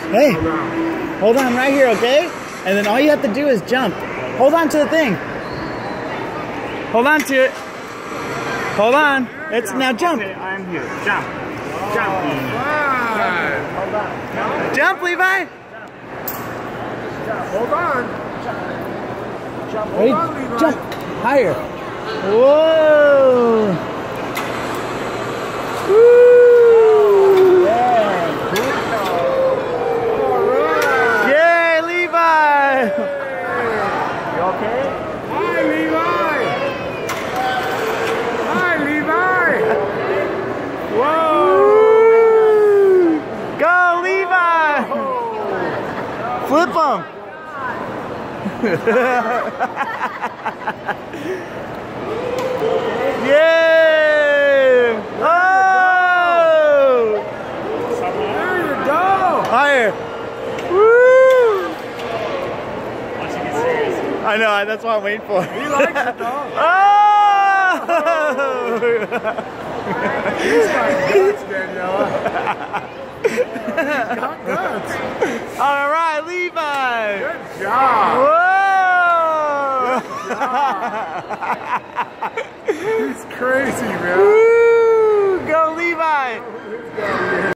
Hey, hold on right here, okay? And then all you have to do is jump. Hold on to the thing. Hold on to it. Hold on. It's now jump. Okay, I'm here. Jump. Jump. Hold on. Jump, Levi. Hold on. Jump. Ready? Hold on, Levi. Jump. Higher. Whoa. Woo. Yay, Levi. You okay? Hi, Levi. Hi, Levi. Whoa. Go, Levi. Flip him. Yeah! Oh! There you go. Higher! Woo! Once you get serious. I know, that's what I'm waiting for. He likes it though. Oh! He's got guts, Daniela. He's got guts. All right, Levi! Good job. Whoa! He's crazy, man. Woo! Go, Levi!